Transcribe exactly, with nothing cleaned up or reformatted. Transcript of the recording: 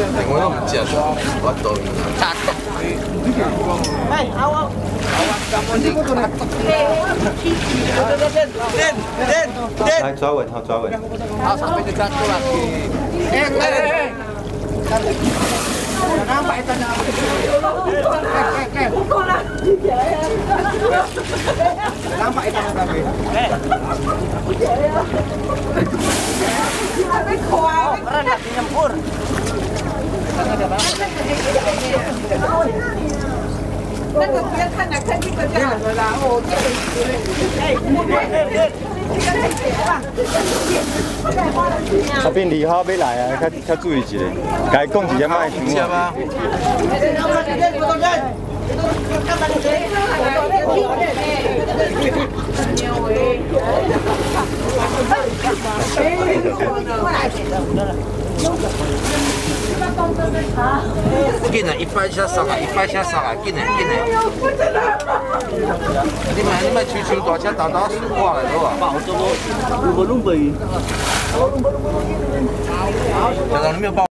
我都唔食啦，我倒。哎，好啊，好啊，咁我呢個咧，練練練， 来抓稳，好抓稳。 好，上面就抓住了。哎哎哎！拿白灯啊！哎哎哎！拿白灯啊！哎！Ada kuah. Orang nak nyempur. Kan dia kan nak kan kita kan. Oh, eh, 啊，变二号要来啊，较较注意一下，该讲一下卖伤我。 紧啊！一摆车杀啊！一摆车杀啊！紧啊！紧啊！你咪你咪吹吹大车，豆豆输挂来好啊！爆咗咯，如果拢被，就让你没有爆。